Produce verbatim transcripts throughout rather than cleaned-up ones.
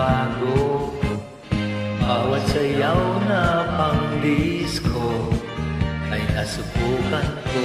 bago, bawat sayaw na pang-disco ay nasubukan ko.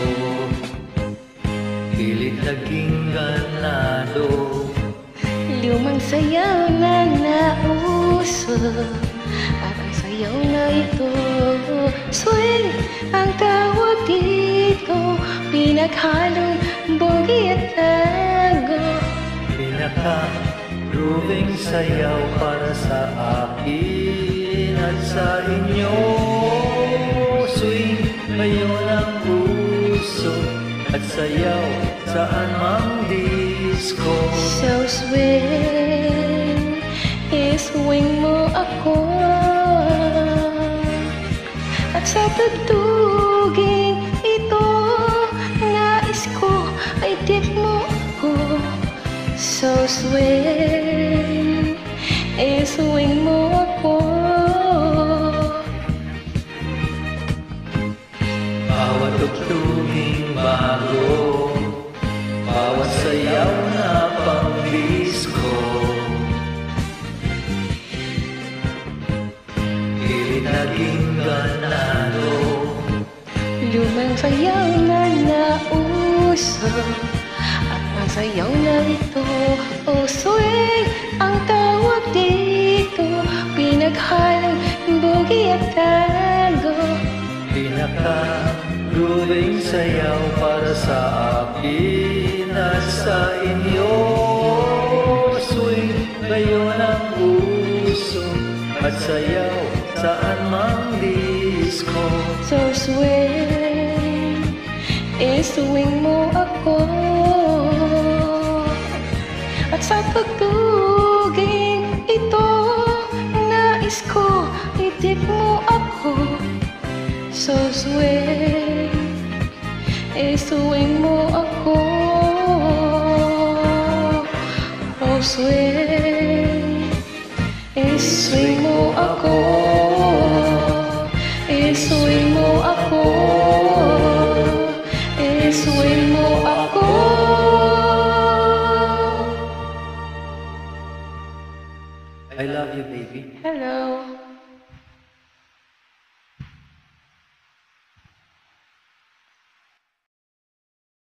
Pilit naging ganado, lumang sayaw na nauso, at ang sayaw na ito swing ang tawag dito. Pinaghalong boogie at tango, pinaka-grooving sayaw para sa akin at sa inyo. Swing ngayon ang uso at sayaw saan mang disco. So swing, iswing mo ako, at sa tugtuging ito nais ko ay tip mo ako. So swing, iswing mo ako. Bawat tugtuging bago, bawat sayaw na pang-disco, pilit naging ganado, lumang sayaw na nauso, at ang sayaw na ito oh swing ang tawag dito. Pinaghalong boogie at tango, pinaka-grooving sayaw para sa akin at sa inyo. Swing ngayon ang uso at sayaw saan mang disco. so swing, iswing mo ako, at sa tugtuging ito nais ko itip mo ako. So swing, iswing mo ako. Oh swing, iswing mo ako, iswing mo ako.